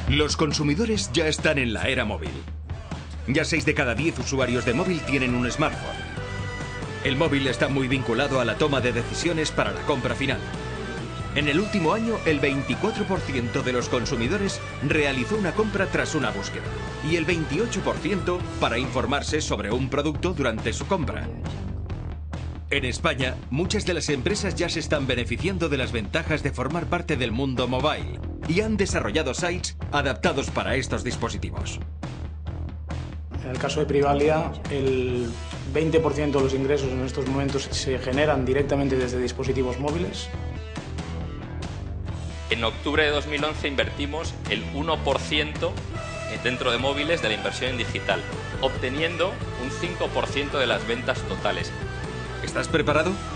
Los consumidores ya están en la era móvil. Ya 6 de cada 10 usuarios de móvil tienen un smartphone. El móvil está muy vinculado a la toma de decisiones para la compra final. En el último año, el 24% de los consumidores realizó una compra tras una búsqueda y el 28% para informarse sobre un producto durante su compra. En España, muchas de las empresas ya se están beneficiando de las ventajas de formar parte del mundo mobile y han desarrollado sites adaptados para estos dispositivos. En el caso de Privalia, el 20% de los ingresos en estos momentos se generan directamente desde dispositivos móviles. En octubre de 2011 invertimos el 1% dentro de móviles de la inversión en digital, obteniendo un 5% de las ventas totales. ¿Estás preparado?